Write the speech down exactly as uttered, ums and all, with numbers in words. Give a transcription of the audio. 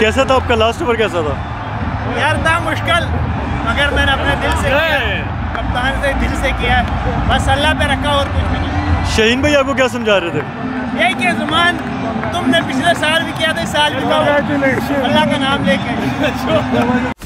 कैसा था आपका लास्ट ओवर, कैसा था यार? था मुश्किल, मगर मैंने अपने दिल से किया, कप्तान से दिल से किया, बस अल्लाह पे रखा और कुछ भी नहीं। शाहीन भाई आपको क्या समझा रहे थे? यही कि जुमान तुमने पिछले साल भी किया था, इस साल भी करो, अल्लाह का नाम लेके।